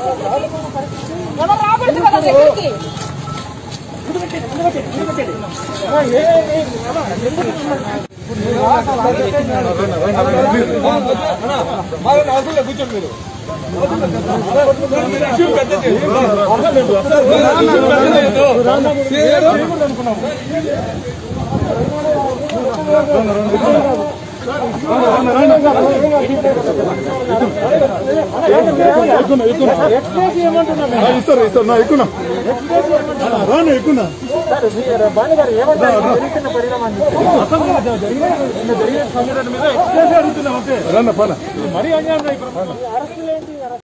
రాబడుతుంది కదా దగ్గరికి. కూర్చోండి మీరు. ఇస్తారు నా ఎక్కున్నా రాను ఎక్కున్నా బాణి గారు ఏమంటారు జరుగుతున్న పరిణామాన్ని జరిగిన సంఘటన మీద అడుగుతున్నాం. ఓకే రన్న పన మరీ అన్యాయం.